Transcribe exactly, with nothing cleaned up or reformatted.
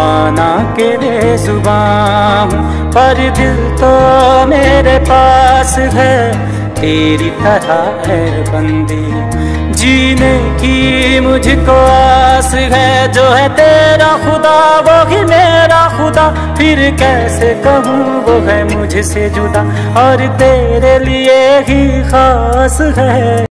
माना के बेजुबान हूँ, पर दिल तो मेरे पास है, तेरी तरह है बंदी। जीने की मुझको आस है, जो है तेरा खुदा वो ही मेरा खुदा। फिर कैसे कहूँ वो है मुझसे जुदा, और तेरे लिए ही खास है।